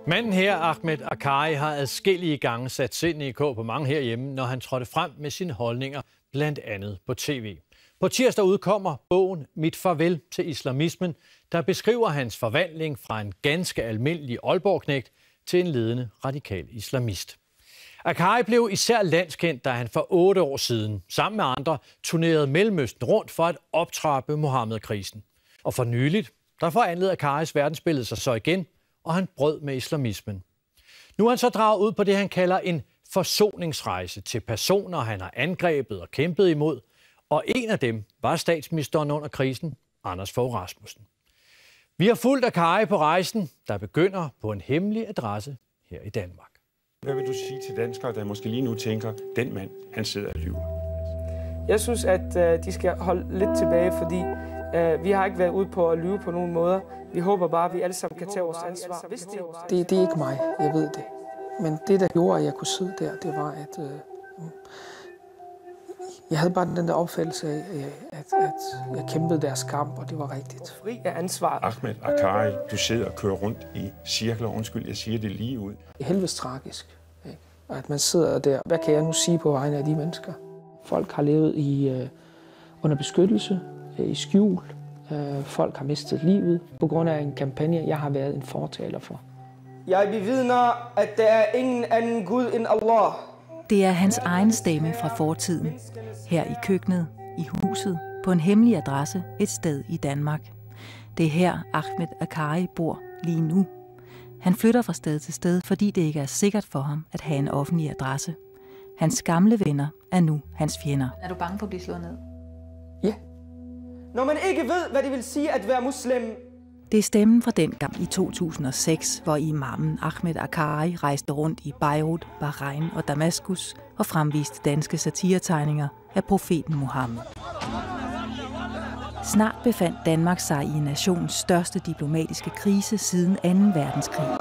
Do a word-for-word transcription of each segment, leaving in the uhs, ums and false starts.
Manden her, Ahmed Akkari, har adskillige gange sat sindene i kog på mange herhjemme, når han trådte frem med sine holdninger, blandt andet på tv. På tirsdag udkommer bogen Mit farvel til islamismen, der beskriver hans forvandling fra en ganske almindelig Aalborg-knægt til en ledende radikal islamist. Akkari blev især landskendt, da han for otte år siden, sammen med andre, turnerede Mellemøsten rundt for at optrappe Mohammed-krisen. Og for nyligt, der forandlede Akkaris verdensbillede sig så igen, og han brød med islamismen. Nu er han så draget ud på det, han kalder en forsoningsrejse til personer, han har angrebet og kæmpet imod. Og en af dem var statsministeren under krisen, Anders Fogh Rasmussen. Vi har fulgt Akkari på rejsen, der begynder på en hemmelig adresse her i Danmark. Hvad vil du sige til danskere, der måske lige nu tænker, den mand, han sidder og lyver? Jeg synes, at øh, de skal holde lidt tilbage, fordi øh, vi har ikke været ude på at lyve på nogen måder. Vi håber bare, at vi alle sammen kan tage vores ansvar. Det, det er ikke mig, jeg ved det. Men det, der gjorde, at jeg kunne sidde der, det var, at øh, jeg havde bare den der opfattelse af, at, at jeg kæmpede deres kamp, og det var rigtigt. Fri af ansvar. Ahmed Akkari, du sidder og kører rundt i cirkler. Undskyld, jeg siger det lige ud. Det er helvedes tragisk, ikke? At man sidder der. Hvad kan jeg nu sige på vegne af de mennesker? Folk har levet i, øh, under beskyttelse, øh, i skjul. Øh, folk har mistet livet på grund af en kampagne, jeg har været en fortaler for. Jeg bevidner, at der er ingen anden Gud end Allah. Det er hans egen stemme fra fortiden. Her i køkkenet, i huset, på en hemmelig adresse et sted i Danmark. Det er her Ahmed Akkari bor lige nu. Han flytter fra sted til sted, fordi det ikke er sikkert for ham at have en offentlig adresse. Hans gamle venner er nu hans fjender. Er du bange for at blive slået ned? Ja. Når man ikke ved, hvad det vil sige at være muslim. Det er stemmen fra dengang i to tusind og seks, hvor imamen Ahmed Akkari rejste rundt i Beirut, Bahrain og Damaskus og fremviste danske satiretegninger af profeten Muhammed. Snart befandt Danmark sig i nationens største diplomatiske krise siden anden verdenskrig.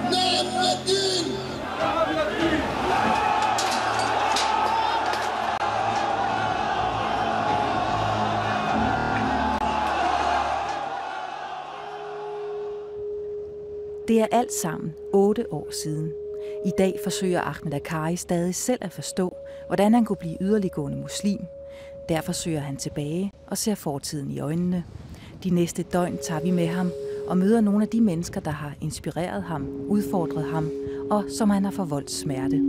Det er alt sammen otte år siden. I dag forsøger Ahmed Akkari stadig selv at forstå, hvordan han kunne blive yderliggående muslim. Derfor søger han tilbage og ser fortiden i øjnene. De næste døgn tager vi med ham og møder nogle af de mennesker, der har inspireret ham, udfordret ham og som han har forvoldt smerte.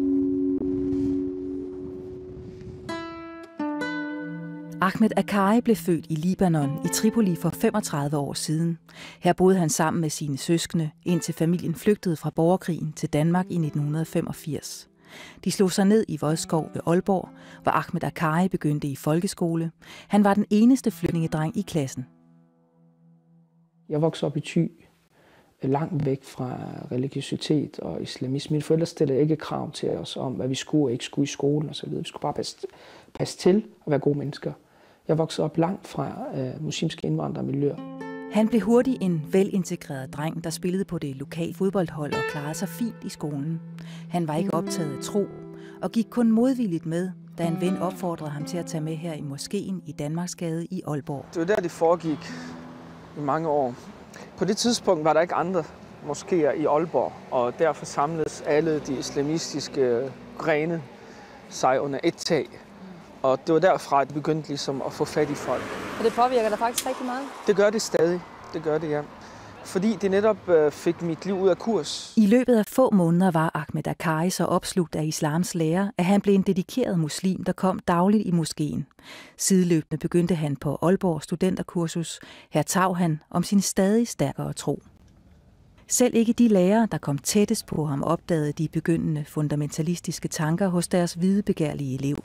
Ahmed Akkari blev født i Libanon i Tripoli for femogtredive år siden. Her boede han sammen med sine søskende, indtil familien flygtede fra borgerkrigen til Danmark i nitten femogfirs. De slog sig ned i Vodskov ved Aalborg, hvor Ahmed Akkari begyndte i folkeskole. Han var den eneste flygtningedreng i klassen. Jeg voksede op i Thy, langt væk fra religiøsitet og islamisme. Mine forældre stillede ikke krav til os om, hvad vi skulle og ikke skulle i skolen osv. Vi skulle bare passe, passe til og være gode mennesker. Jeg voksede op langt fra uh, muslimske indvandrermiljøer. Han blev hurtigt en velintegreret dreng, der spillede på det lokale fodboldhold og klarede sig fint i skolen. Han var ikke optaget af tro og gik kun modvilligt med, da en ven opfordrede ham til at tage med her i moskeen i Danmarksgade i Aalborg. Det var der, det foregik i mange år. På det tidspunkt var der ikke andre moskéer i Aalborg, og derfor samledes alle de islamistiske grene sig under et tag. Og det var derfra, at det begyndte ligesom at få fat i folk. Og det påvirker dig faktisk rigtig meget? Det gør det stadig. Det gør det, ja. Fordi det netop fik mit liv ud af kurs. I løbet af få måneder var Ahmed Akkari så opslugt af islams lære, at han blev en dedikeret muslim, der kom dagligt i moskeen. Sideløbende begyndte han på Aalborg studenterkursus. Her tag han om sin stadig stærkere tro. Selv ikke de lærere, der kom tættest på ham, opdagede de begyndende fundamentalistiske tanker hos deres hvidebegærlige elev.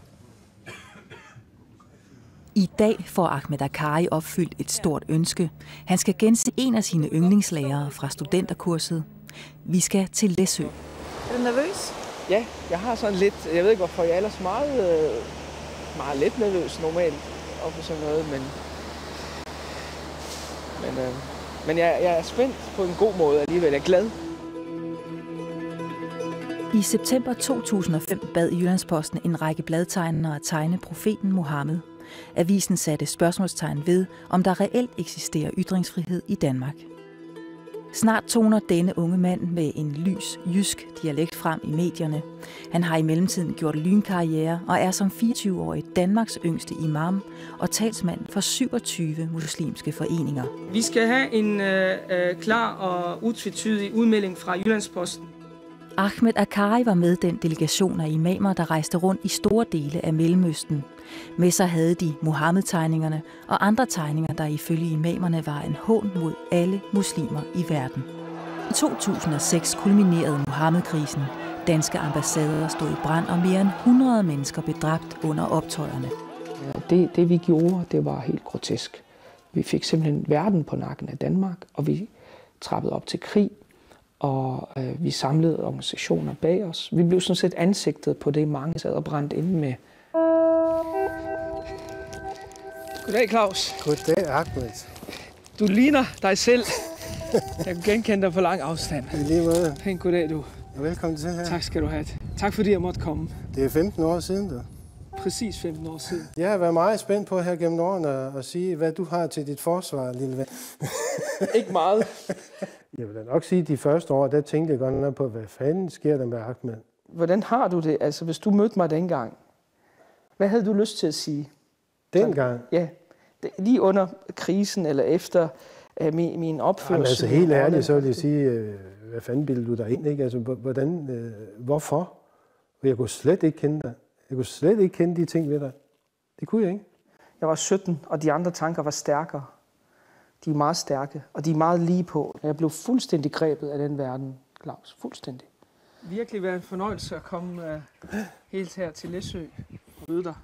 I dag får Ahmed Akkari opfyldt et stort ønske. Han skal gense en af sine yndlingslærere fra studenterkurset. Vi skal til Læsø. Er du nervøs? Ja, jeg har sådan lidt, jeg ved ikke hvorfor, jeg er ellers meget, meget lidt nervøs normalt op for sådan noget, men, men, øh, men jeg, jeg er spændt på en god måde alligevel, jeg er glad. I september to tusind og fem bad Jyllandsposten en række bladtegnere at tegne profeten Muhammed. Avisen satte spørgsmålstegn ved, om der reelt eksisterer ytringsfrihed i Danmark. Snart toner denne unge mand med en lys jysk dialekt frem i medierne. Han har i mellemtiden gjort lynkarriere og er som fireogtyve-årig Danmarks yngste imam og talsmand for syvogtyve muslimske foreninger. Vi skal have en øh, øh, klar og utvetydig udmelding fra Jyllandsposten. Ahmed Akkari var med den delegation af imamer, der rejste rundt i store dele af Mellemøsten. Med sig havde de Muhammed-tegningerne og andre tegninger, der ifølge imamerne var en hån mod alle muslimer i verden. I to tusind og seks kulminerede Muhammed-krisen. Danske ambassader stod i brand, og mere end hundrede mennesker blev dræbt under optøjerne. Det, det vi gjorde, det var helt grotesk. Vi fik simpelthen verden på nakken af Danmark, og vi trappede op til krig. Og øh, vi samlede organisationer bag os. Vi blev sådan set ansigtet på det, mange sad og brændte inde med. Goddag, Claus. Goddag, Ahmed. Du ligner dig selv. Jeg kan genkende dig på lang afstand. I lige måde. Pæn goddag, du. Velkommen til her. Tak skal du have. Tak fordi jeg måtte komme. Det er femten år siden, du. Præcis femten år siden. Jeg har været meget spændt på her gennem årene at sige, hvad du har til dit forsvar, lille ven. Ikke meget. Jeg vil da nok sige, at de første år, der tænkte jeg godt nok på, hvad fanden sker der med Ahmed? Hvordan har du det? Altså, hvis du mødte mig dengang, hvad havde du lyst til at sige? Dengang? Ja, lige under krisen eller efter uh, min, min opførsel. Jamen, altså helt ærligt, så vil jeg sige, uh, hvad fanden bildte du dig ind, ikke? Altså, hvordan, uh, hvorfor? Jeg kunne slet ikke kende dig. Jeg kunne slet ikke kende de ting ved dig. Det kunne jeg ikke. Jeg var sytten, og de andre tanker var stærkere. De er meget stærke, og de er meget lige på. Jeg blev fuldstændig grebet af den verden, Claus. Fuldstændig. Virkelig været en fornøjelse at komme uh, helt her til Læsø og møde dig.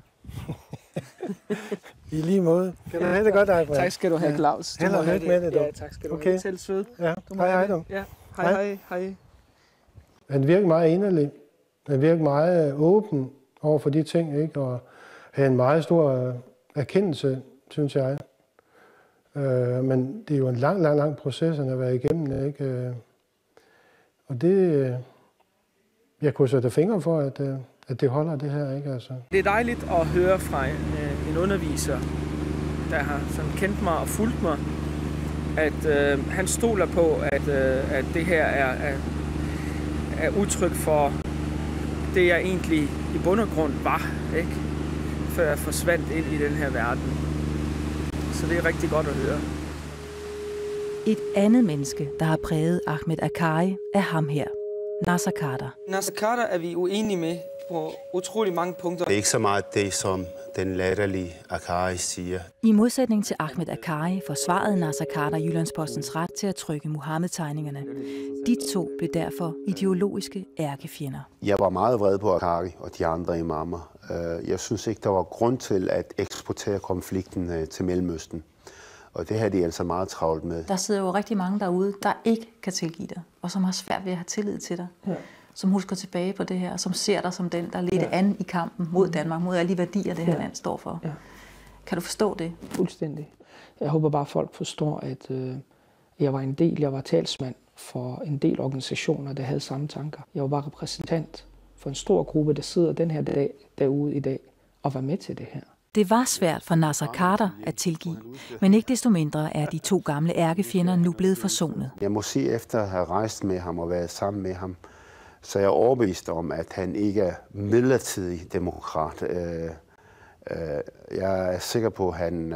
I lige måde. Kan du have det godt, Ahmed? Tak skal du have, Claus. Held og lykke med det, du. Ja, tak skal du okay. have. Selv sød. Ja, hej, hej, du. Ja, hej, hej, hej. Han virker meget inderlig. Han virker meget åben over for de ting, ikke? Og have en meget stor erkendelse, synes jeg. Øh, men det er jo en lang, lang, lang proces, han har været igennem, ikke? Øh, og det, jeg kunne sætte fingre for, at, at det holder det her, ikke? Altså. Det er dejligt at høre fra en, en underviser, der har sådan kendt mig og fulgt mig, at øh, han stoler på, at, øh, at det her er, er, er udtryk for det, jeg egentlig i bund og grund var, ikke? Før jeg forsvandt ind i den her verden. Så det er rigtig godt at høre. Et andet menneske, der har præget Ahmed Akkari, er ham her, Naser Khader. Naser Khader er vi uenige med på utrolig mange punkter. Det er ikke så meget det, som den latterlige Akkari siger. I modsætning til Ahmed Akkari forsvarede Naser Khader Jyllandspostens ret til at trykke Muhammed-tegningerne. De to blev derfor ideologiske ærkefjender. Jeg var meget vred på Akkari og de andre imamer. Jeg synes ikke, der var grund til at eksportere konflikten til Mellemøsten. Og det har de altså meget travlt med. Der sidder jo rigtig mange derude, der ikke kan tilgive dig, og som har svært ved at have tillid til dig. Ja. Som husker tilbage på det her, og som ser dig som den, der ledte ja. an i kampen mod Danmark, mod alle de værdier, det her ja. land står for. Ja. Kan du forstå det? Fuldstændig. Jeg håber bare, at folk forstår, at øh, jeg var en del, jeg var talsmand for en del organisationer, der havde samme tanker. Jeg var bare repræsentant for en stor gruppe, der sidder den her dag derude i dag og var med til det her. Det var svært for Naser Khader at tilgive, men ikke desto mindre er de to gamle ærkefjender nu blevet forsonet. Jeg må sige, efter at have rejst med ham og været sammen med ham, så er jeg overbevist om, at han ikke er midlertidig demokrat. Jeg er sikker på, at han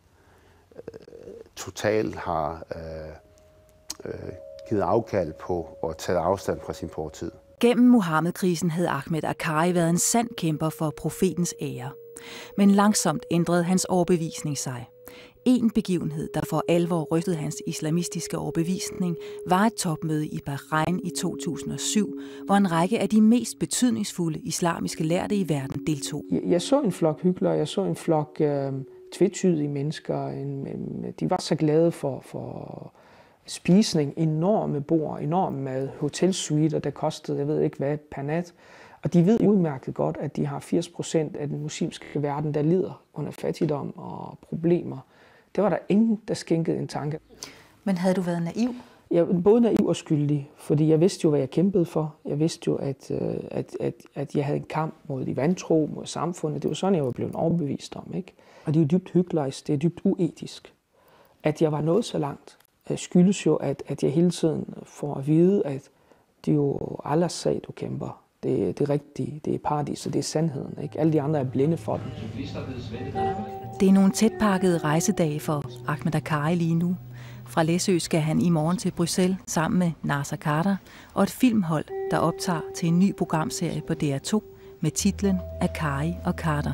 totalt har givet afkald på at tage afstand fra sin fortid. Gennem Muhammed-krisen havde Ahmed Akkari været en sand kæmper for profetens ære. Men langsomt ændrede hans overbevisning sig. En begivenhed, der for alvor rystede hans islamistiske overbevisning, var et topmøde i Bahrain i to tusind og syv, hvor en række af de mest betydningsfulde islamiske lærde i verden deltog. Jeg så en flok hyklere, jeg så en flok øh, tvetydige mennesker. En, de var så glade for, for spisning, enorme bord, enorme mad, hotelsuiter, der kostede, jeg ved ikke hvad, per nat. Og de ved udmærket godt, at de har firs procent af den muslimske verden, der lider under fattigdom og problemer. Det var der ingen, der skænkede en tanke. Men havde du været naiv? Jeg var både naiv og skyldig, fordi jeg vidste jo, hvad jeg kæmpede for. Jeg vidste jo, at, at, at, at jeg havde en kamp mod de vantro, mod samfundet. Det var sådan, jeg var blevet overbevist om, ikke? Og det er jo dybt hyklerisk, det er dybt uetisk, at jeg var nået så langt, skyldes jo, at, at jeg hele tiden får at vide, at det er jo Allahs sag, du kæmper. Det er det rigtige, det er paradis, og det er sandheden. Ikke? Alle de andre er blinde for den. Det er nogle tætpakkede rejsedage for Ahmed Akkari lige nu. Fra Læsø skal han i morgen til Bruxelles sammen med Naser Khader og et filmhold, der optager til en ny programserie på D R to med titlen Akkari og Khader.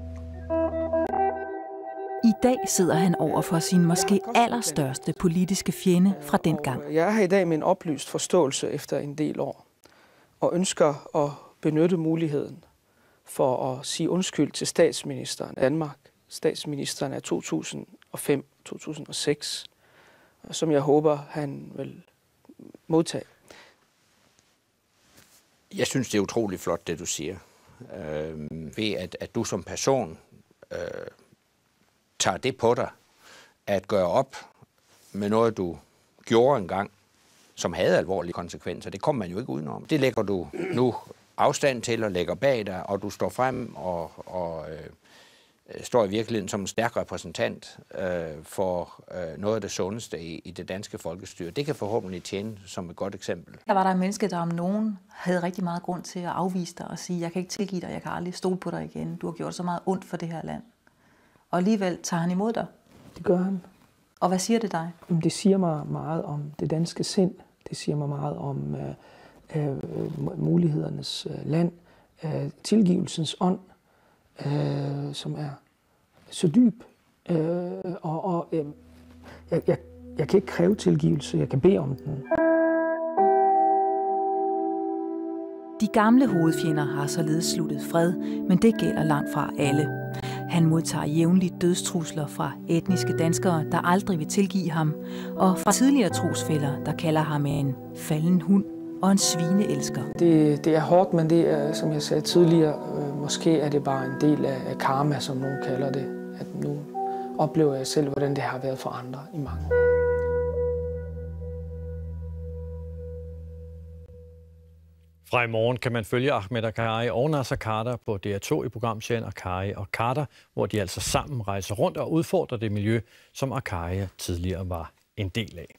I dag sidder han over for sin måske allerstørste politiske fjende fra dengang. Jeg er her i dag med en oplyst forståelse efter en del år, og ønsker at benytte muligheden for at sige undskyld til statsministeren af Danmark. Statsministeren er to tusind og fem til to tusind og seks, som jeg håber, han vil modtage. Jeg synes, det er utroligt flot, det du siger. Øh, ved at, at du som person øh, tager det på dig, at gøre op med noget, du gjorde engang, som havde alvorlige konsekvenser. Det kommer man jo ikke udenom. Det lægger du nu afstand til og lægger bag dig, og du står frem og, og øh, står i virkeligheden som en stærk repræsentant øh, for øh, noget af det sundeste i, i det danske folkestyre. Det kan forhåbentlig tjene som et godt eksempel. Der var der en menneske, der om nogen havde rigtig meget grund til at afvise dig og sige, jeg kan ikke tilgive dig, jeg kan aldrig stole på dig igen. Du har gjort så meget ondt for det her land. Og alligevel tager han imod dig. Det gør han. Og hvad siger det dig? Det siger mig meget om det danske sind. Det siger mig meget om øh, øh, mulighedernes øh, land. Øh, tilgivelsens ånd, øh, som er så dyb. Øh, og og øh, jeg, jeg, jeg kan ikke kræve tilgivelse, jeg kan bede om den. De gamle hovedfjender har således sluttet fred, men det gælder langt fra alle. Han modtager jævnligt dødstrusler fra etniske danskere, der aldrig vil tilgive ham, og fra tidligere trosfæller, der kalder ham en falden hund og en svineelsker. Det, det er hårdt, men det er, som jeg sagde tidligere, øh, måske er det bare en del af, af karma, som nogen kalder det. At nu oplever jeg selv, hvordan det har været for andre i mange år. Fra i morgen kan man følge Ahmed Akkari og Naser Khader på D R to i programserien Akkari og Khader, hvor de altså sammen rejser rundt og udfordrer det miljø, som Akkari tidligere var en del af.